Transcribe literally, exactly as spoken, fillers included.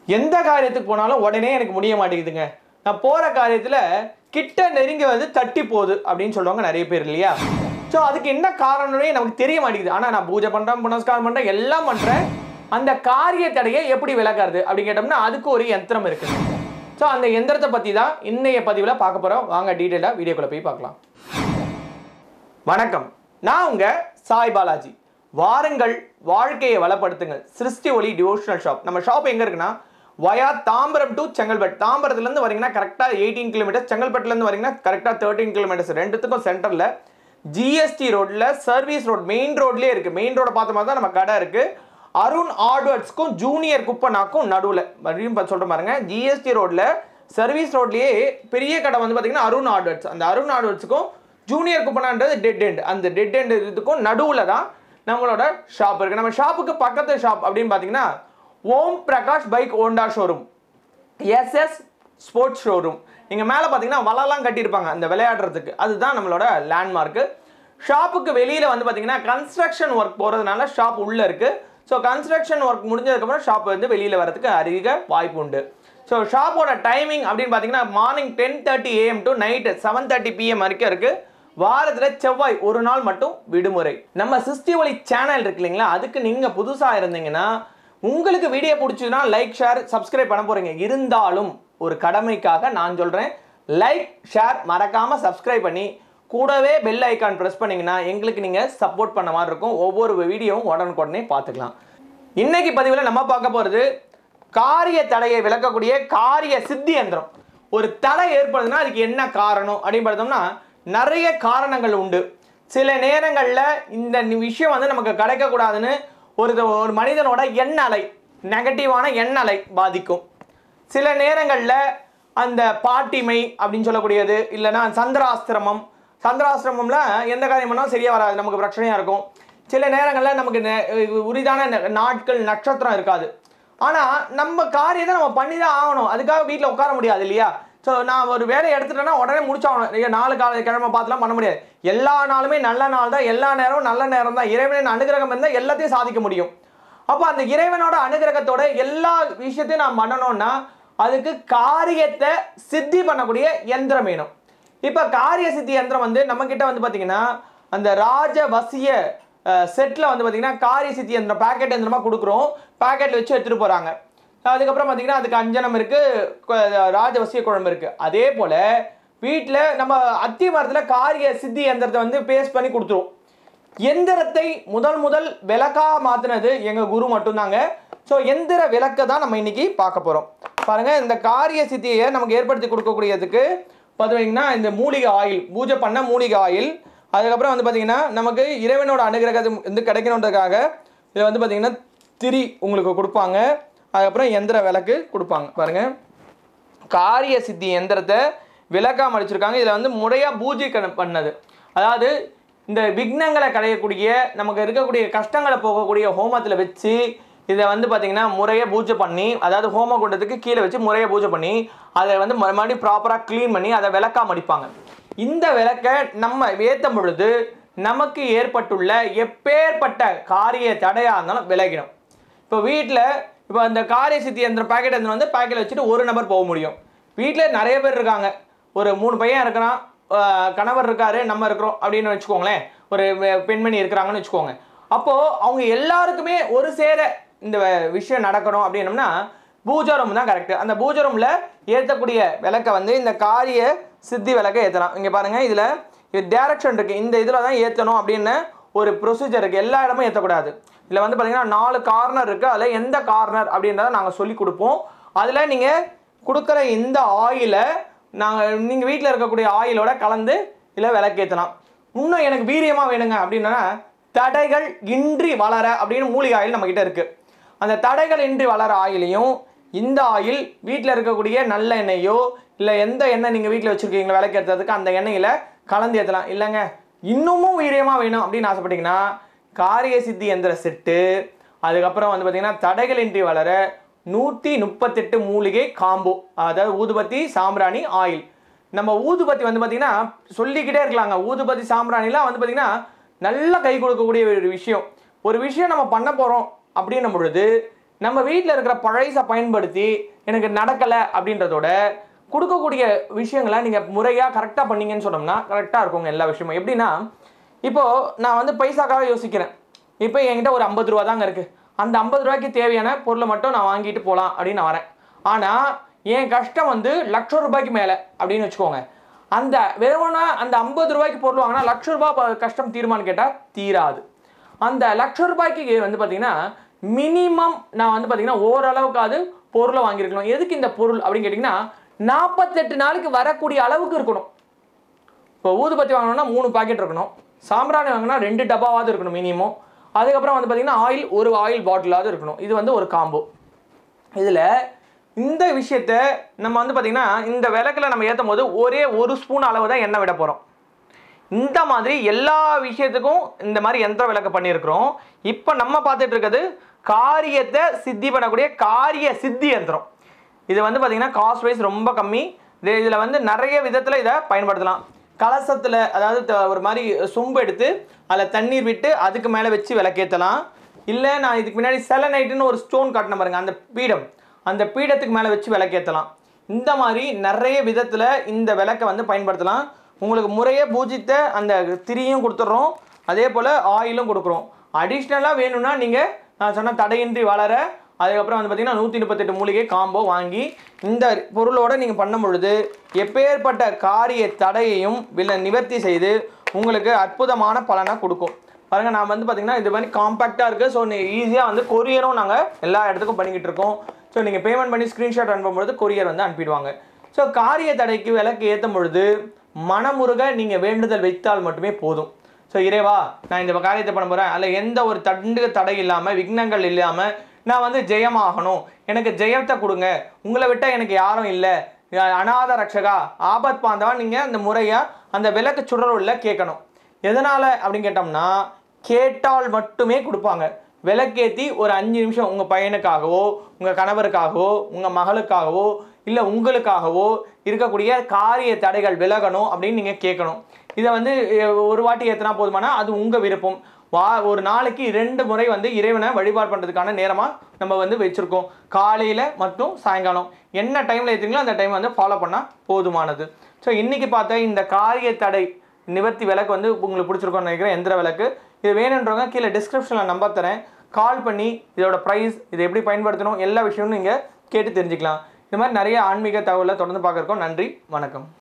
எந்த காரியத்துக்கு போனாலும் உடனே எனக்கு முடிய மாட்டேங்குதுங்க, நான் போகிற காரியத்தில் கிட்ட நெருங்கி வந்து தட்டி போகுது அப்படின்னு சொல்லுவாங்க நிறைய பேர் இல்லையா? ஸோ அதுக்கு என்ன காரணம்னே நமக்கு தெரிய மாட்டேங்குது. ஆனால் நான் பூஜை பண்ணுறேன், புனஸ்காரம் பண்ணுறேன், எல்லாம் பண்ணுறேன், அந்த காரிய தடையை எப்படி விளக்குறது அப்படின்னு கேட்டோம்னா அதுக்கு ஒரு யந்திரம் இருக்குது. ஸோ அந்த யந்திரத்தை பற்றி தான் இன்னைய பதிவில் பார்க்க போகிறோம். வாங்க டீட்டெயிலாக வீடியோக்குள்ளே போய் பார்க்கலாம். வணக்கம், நான் உங்கள் சாய் பாலாஜி. வாருங்கள், வாழ்க்கையை வளப்படுத்துங்கள். சிருஷ்டி ஒளி டிவோஷனல் ஷாப். நம்ம ஷாப் எங்கே இருக்குன்னா வயா தாம்பரம் டு செங்கல்பட்டு. தாம்பரத்துலேருந்து வரீங்கன்னா கரெக்டாக எயிட்டீன் கிலோமீட்டர்ஸ், செங்கல்பட்டுலேருந்து வரீங்கன்னா கரெக்டாக தேர்ட்டீன் கிலோமீட்டர்ஸ். ரெண்டுத்துக்கும் சென்டரில் ஜிஎஸ்டி ரோட்டில் சர்வீஸ் ரோட் மெயின் ரோட்லேயே இருக்குது. மெயின் ரோடை பார்த்த மாதிரி தான் நம்ம கடை இருக்குது. அருண் ஆர்ட்வேர்ட்ஸ்க்கும் ஜூனியர் குப்பனாக்கும் நடுவில் மறுபடியும் சொல்கிற பாருங்க, ஜிஎஸ்டி ரோட்டில் சர்வீஸ் ரோட்லேயே பெரிய கடை வந்து பார்த்தீங்கன்னா அருண் ஆர்ட்வேர்ட்ஸ். அந்த அருண் ஆர்ட்வேர்ட்ஸுக்கும் ஜூனியர் குப்பனான்றது டெட் எண்ட், அந்த டெட் எண்ட் இதுக்கும் நடுவில் தான் நம்மளோட ஷாப் இருக்குது. நம்ம ஷாப்புக்கு பக்கத்து ஷாப் அப்படின்னு பார்த்தீங்கன்னா Om Prakash bike Honda showroom, SS sports showroom. இங்கே மேலே பார்த்தீங்கன்னா வளலாம் கட்டியிருப்பாங்க அந்த விளையாடுறதுக்கு, அதுதான் நம்மளோட லேண்ட்மார்க்கு. ஷாப்புக்கு வெளியில் வந்து பார்த்தீங்கன்னா கன்ஸ்ட்ரக்ஷன் ஒர்க் போகிறதுனால ஷாப் உள்ளே இருக்குது. ஸோ கன்ஸ்ட்ரக்ஷன் ஒர்க் முடிஞ்சதுக்கப்புறம் ஷாப் வந்து வெளியில் வரதுக்கு அதிக வாய்ப்பு உண்டு. ஸோ ஷாப்போட டைமிங் அப்படின்னு பார்த்தீங்கன்னா morning ten thirty AM to night seven thirty PM வரைக்கும் இருக்குது. வாரத்தில் செவ்வாய் ஒரு நாள் மட்டும் விடுமுறை. நம்ம சிருஷ்டி ஒளி சேனல் இருக்கு இல்லைங்களா, அதுக்கு நீங்கள் புதுசாக இருந்தீங்கன்னா உங்களுக்கு வீடியோ பிடிச்சதுன்னா லைக் ஷேர் சப்ஸ்கிரைப் பண்ண போகிறீங்க. இருந்தாலும் ஒரு கடமைக்காக நான் சொல்கிறேன், லைக் ஷேர் மறக்காமல் சப்ஸ்கிரைப் பண்ணி கூடவே பெல் ஐக்கான் ப்ரெஸ் பண்ணிங்கன்னா எங்களுக்கு நீங்கள் சப்போர்ட் பண்ண மாதிரி இருக்கும். ஒவ்வொரு வீடியோவும் உடனுக்குடனே பார்த்துக்கலாம். இன்னைக்கு பதிவில் நம்ம பார்க்க போகிறது காரிய தடையை விளக்கக்கூடிய காரிய சித்தி யந்திரம். ஒரு தடை ஏற்படுதுன்னா அதுக்கு என்ன காரணம் அப்படின்னு பார்த்தோம்னா நிறைய காரணங்கள் உண்டு. சில நேரங்களில் இந்த விஷயம் வந்து நமக்கு கிடைக்கக்கூடாதுன்னு ஒரு ஒரு மனிதனோட எண்ணலை, நெகட்டிவான எண்ணலை பாதிக்கும். சில நேரங்களில் அந்த பாட்டிமை அப்படின்னு சொல்லக்கூடியது, இல்லைன்னா சந்திராசிரமம். சந்திராசிரமம்ல எந்த காரியம் பண்ணாலும் சரியாக வராது, நமக்கு பிரச்சனையாக இருக்கும். சில நேரங்களில் நமக்கு உரிதான நாட்கள் நட்சத்திரம் இருக்காது. ஆனால் நம்ம காரியத்தை நம்ம பண்ணி தான் ஆகணும், அதுக்காக வீட்டில் உட்கார முடியாது இல்லையா? ஸோ நான் ஒரு வேலையை எடுத்துட்டேன்னா உடனே முடிச்சாகணும். நாலு கால கிழமை பார்த்துலாம் பண்ண முடியாது. எல்லா நாளுமே நல்ல நாள் தான், எல்லா நேரமும் நல்ல நேரம் தான். இறைவனின் அனுகிரகம் இருந்தால் எல்லாத்தையும் சாதிக்க முடியும். அப்போ அந்த இறைவனோட அனுகிரகத்தோட எல்லா விஷயத்தையும் நான் பண்ணணும்னா அதுக்கு காரியத்தை சித்தி பண்ணக்கூடிய யந்திரம் வேணும். இப்போ காரிய சித்தி யந்திரம் வந்து நம்மக்கிட்ட வந்து பார்த்தீங்கன்னா அந்த ராஜவசிய செட்டில் வந்து பார்த்தீங்கன்னா காரிய சித்தி யந்திரம் பேக்கெட் யந்திரமாக கொடுக்குறோம். பேக்கெட்டில் வச்சு எடுத்துகிட்டு போகிறாங்க. அதுக்கப்புறம் பார்த்தீங்கன்னா அதுக்கு அஞ்சனம் இருக்குது, ராஜவசிய குழம்பு இருக்குது. அதே போல் வீட்டில் நம்ம அத்தி மரத்தில் காரிய சித்தி யந்திரத்தை வந்து பேஸ்ட் பண்ணி கொடுத்துருவோம். எந்திரத்தை முதல் முதல் விளக்காக மாற்றினது எங்கள் குரு மட்டும்தாங்க. ஸோ எந்திர விளக்கை தான் நம்ம இன்னைக்கு பார்க்க போகிறோம். பாருங்கள், இந்த காரிய சித்தியை நமக்கு ஏற்படுத்தி கொடுக்கக்கூடியதுக்கு பார்த்தீங்கன்னா இந்த மூலிகை ஆயில், பூஜை பண்ண மூலிகை ஆயில். அதுக்கப்புறம் வந்து பார்த்திங்கன்னா நமக்கு இறைவனோட அனுகிரகத்தை வந்து கிடைக்கணுன்றதுக்காக இதில் வந்து பார்த்திங்கன்னா திரி உங்களுக்கு கொடுப்பாங்க. அதுக்கப்புறம் எந்திர விளக்கு கொடுப்பாங்க. பாருங்கள், காரிய சித்தி எந்திரத்தை விளக்காக மடிச்சிருக்காங்க. இதில் வந்து முறையாக பூஜை பண்ணது, அதாவது இந்த விக்னங்களை களையக்கூடிய நமக்கு இருக்கக்கூடிய கஷ்டங்களை போகக்கூடிய ஹோமத்தில் வச்சு இதை வந்து பார்த்திங்கன்னா முறையாக பூஜை பண்ணி, அதாவது ஹோம குண்டத்துக்கு கீழே வச்சு முறையாக பூஜை பண்ணி அதை வந்து மறுபடியும் ப்ராப்பராக க்ளீன் பண்ணி அதை விளக்காக மடிப்பாங்க. இந்த விளக்கை நம்ம ஏற்றும் பொழுது நமக்கு ஏற்பட்டுள்ள எப்பேற்பட்ட காரிய தடையாக இருந்தாலும் விலகிடும். இப்போ வீட்டில் இப்போ அந்த காரிய சித்தி யந்திரம் பேக்கெட் யந்திரம் வந்து பேக்கெட்டில் வச்சுட்டு ஒரு நபர் போக முடியும். வீட்டில் நிறைய பேர் இருக்காங்க, ஒரு மூணு பையன் இருக்கிறான், கணவர் இருக்காரு, நம்ம இருக்கிறோம் அப்படின்னு வச்சுக்கோங்களேன், ஒரு பெண்மணி இருக்கிறாங்கன்னு வச்சுக்கோங்க. அப்போது அவங்க எல்லாருக்குமே ஒரு சேர இந்த விஷயம் நடக்கணும் அப்படின்னம்னா பூஜை ரூம் தான் கரெக்டு. அந்த பூஜை ரூமில் ஏற்றக்கூடிய விளக்கை வந்து இந்த காரிய சித்தி விளக்கை ஏற்றலாம். இங்கே பாருங்கள், இதில் இது டேரக்ஷன் இருக்குது, இந்த இதில் தான் ஏற்றணும் அப்படின்னு ஒரு ப்ரொசீஜர் இருக்குது. எல்லா இடமும் ஏற்றக்கூடாது. இதில் வந்து பார்த்திங்கன்னா நாலு கார்னர் இருக்குது. அதில் எந்த கார்னர் அப்படின்றத நாங்கள் சொல்லி கொடுப்போம். அதில் நீங்கள் கொடுக்குற இந்த ஆயிலை நாங்கள் நீங்கள் வீட்டில் இருக்கக்கூடிய ஆயிலோட கலந்து இதில் விளக்கேற்றலாம். இன்னும் எனக்கு வீரியமாக வேணுங்க அப்படின்னா தடைகள் இன்றி வளர அப்படின்னு மூலிகை ஆயில் நம்மக்கிட்ட இருக்குது. அந்த தடைகள் இன்றி வளர ஆயிலையும் இந்த ஆயில் வீட்டில் இருக்கக்கூடிய நல்ல எண்ணெயோ இல்லை எந்த எண்ணெய் நீங்கள் வீட்டில் வச்சுருக்கீங்களோ விளக்கேற்றதுக்கு அந்த எண்ணெயில் கலந்து ஏற்றலாம். இல்லைங்க இன்னமும் வீரியமாக வேணும் அப்படின்னு ஆசைப்பட்டீங்கன்னா காரிய சித்தி எந்திர செட்டு, அதுக்கப்புறம் வந்து பார்த்திங்கன்னா தடைகளின்றி வளர நூற்றி முப்பத்தெட்டு மூலிகை காம்போ, அதாவது ஊதுபத்தி சாம்பிராணி ஆயில். நம்ம ஊதுபத்தி வந்து பார்த்திங்கன்னா சொல்லிக்கிட்டே இருக்கலாங்க. ஊதுபத்தி சாம்பிராணிலாம் வந்து பார்த்திங்கன்னா நல்லா கை கொடுக்கக்கூடிய ஒரு விஷயம். ஒரு விஷயம் நம்ம பண்ண போகிறோம் அப்படின்னும் பொழுது நம்ம வீட்டில் இருக்கிற பழைசை பயன்படுத்தி எனக்கு நடக்கலை அப்படின்றதோட கொடுக்கக்கூடிய விஷயங்களை நீங்கள் முறையாக கரெக்டாக பண்ணீங்கன்னு சொன்னோம்னா கரெக்டாக இருக்குங்க எல்லா விஷயமும். எப்படின்னா இப்போது நான் வந்து பைசாக்காக யோசிக்கிறேன். இப்போ என்கிட்ட ஒரு ஐம்பது ரூபா தாங்க இருக்குது. அந்த ஐம்பது ரூபாய்க்கு தேவையான பொருளை மட்டும் நான் வாங்கிட்டு போகலாம் அப்படின்னு நான் வரேன். ஆனால் என் கஷ்டம் வந்து லட்சம் ரூபாய்க்கு மேலே அப்படின்னு வச்சுக்கோங்க. அந்த வெறுமனா அந்த ஐம்பது ரூபாய்க்கு பொருள் வாங்கினா லட்ச ரூபாய் கஷ்டம் தீருமான்னு கேட்டால் தீராது. அந்த லட்ச ரூபாய்க்கு வந்து பார்த்தீங்கன்னா மினிமம் நான் வந்து பார்த்தீங்கன்னா ஓரளவுக்காவது பொருளை வாங்கியிருக்கணும். எதுக்கு இந்த பொருள் அப்படின்னு கேட்டிங்கன்னா நாற்பத்தெட்டு நாளைக்கு வரக்கூடிய அளவுக்கு இருக்கணும். இப்போ ஊதுபத்தி வாங்கினோம்னா மூணு பாக்கெட் இருக்கணும். சாம்பிராணி வாங்கினா ரெண்டு டப்பாவாவது இருக்கணும் மினிமம். அதுக்கப்புறம் வந்து பார்த்தீங்கன்னா ஆயில் ஒரு ஆயில் பாட்டிலாவது இருக்கணும். இது வந்து ஒரு காம்போ. இதில் இந்த விஷயத்த நம்ம வந்து பார்த்திங்கன்னா இந்த விளக்கில் நம்ம ஏற்றும் போது ஒரே ஒரு ஸ்பூன் அளவு தான் எண்ணெய் விட போகிறோம். இந்த மாதிரி எல்லா விஷயத்துக்கும் இந்த மாதிரி யந்திர விளக்கு பண்ணியிருக்கிறோம். இப்போ நம்ம பார்த்துட்டு இருக்கிறது காரியத்தை சித்தி பண்ணக்கூடிய காரிய சித்தி யந்திரம். இது வந்து பார்த்திங்கன்னா காஸ்ட் வைஸ் ரொம்ப கம்மி. இதில் வந்து நிறைய விதத்தில் இதை பயன்படுத்தலாம். கலசத்தில் அதாவது ஒரு மாதிரி சொம்பு எடுத்து அதில் தண்ணீர் விட்டு அதுக்கு மேலே வச்சு விளக்கேற்றலாம். இல்லை நான் இதுக்கு முன்னாடி செலனைட்டுன்னு ஒரு ஸ்டோன் காட்டின பாருங்க, அந்த பீடம், அந்த பீடத்துக்கு மேலே வச்சு விளக்கேற்றலாம். இந்த மாதிரி நிறைய விதத்தில் இந்த விளக்கை வந்து பயன்படுத்தலாம். உங்களுக்கு முறையே பூஜித்த அந்த திரியும் கொடுத்துட்றோம், அதே போல் ஆயிலும் கொடுக்குறோம். அடிஷ்னலாக வேணும்னா நீங்கள் நான் சொன்ன தடையின்றி வளர அதுக்கப்புறம் வந்து பார்த்திங்கன்னா நூற்றி முப்பத்தெட்டு மூலிகை காம்போ வாங்கி இந்த பொருளோடு நீங்கள் பண்ணும் பொழுது எப்பேற்பட்ட காரிய தடையையும் வில நிவர்த்தி செய்து உங்களுக்கு அற்புதமான பலனை கொடுக்கும். பாருங்கள், நான் வந்து பார்த்திங்கன்னா இது மாதிரி காம்பேக்டாக இருக்குது. ஸோ நீங்கள் ஈஸியாக வந்து கொரியரும் நாங்கள் எல்லா இடத்துக்கும் பண்ணிக்கிட்டு இருக்கோம். ஸோ நீங்கள் பேமெண்ட் பண்ணி ஸ்க்ரீன்ஷாட் அனுப்பும்பொழுது கொரியர் வந்து அனுப்பிடுவாங்க. ஸோ காரிய தடைக்கு விளக்கு ஏற்றும் பொழுது மனமுருக நீங்கள் வேண்டுதல் வைத்தால் மட்டுமே போதும். ஸோ இறைவா நான் இந்த காரியத்தை பண்ண போகிறேன், அதில் எந்த ஒரு தண்டு தடை இல்லாமல் விக்னங்கள் இல்லாமல் நான் வந்து ஜெயமாகணும், எனக்கு ஜெயத்தை கொடுங்க, உங்களை விட்டால் எனக்கு யாரும் இல்லை, அநாத ரக்ஷகா ஆபத் பாந்தவா நீங்கள் அந்த முறையாக அந்த விளக்கு சுடருள்ள கேட்கணும். எதனால் அப்படின்னு கேட்டோம்னா கேட்டால் மட்டுமே கொடுப்பாங்க. விளக்கேற்றி ஒரு அஞ்சு நிமிஷம் உங்கள் பையனுக்காகவோ உங்கள் கணவருக்காகவோ உங்கள் மகளுக்காகவோ இல்லை உங்களுக்காகவோ இருக்கக்கூடிய காரிய தடைகள் விலகணும் அப்படின்னு நீங்கள் கேட்கணும். இதை வந்து ஒரு வாட்டி ஏற்றினா போதுமானா அது உங்கள் விருப்பம். வா ஒரு நாளைக்கு ரெண்டு முறை வந்து இறைவனை வழிபாடு பண்ணுறதுக்கான நேரமாக நம்ம வந்து வச்சுருக்கோம். காலையில் மற்றும் சாயங்காலம் என்ன டைமில் ஏற்றுங்களோ அந்த டைம் வந்து ஃபாலோ பண்ணால் போதுமானது. ஸோ இன்றைக்கி பார்த்தா இந்த காரிய தடை நிவர்த்தி விளக்கு வந்து உங்களுக்கு பிடிச்சிருக்கோன்னு நினைக்கிறேன், எந்திர விளக்கு. இது வேணுன்றவங்க கீழே டிஸ்கிரிப்ஷனில் நம்பர் தரேன், கால் பண்ணி இதோட ப்ரைஸ், இதை எப்படி பயன்படுத்தணும் எல்லா விஷயமும் நீங்கள் கேட்டு தெரிஞ்சுக்கலாம். இது மாதிரி நிறைய ஆன்மீக தகவலை தொடர்ந்து பார்க்குறோம். நன்றி, வணக்கம்.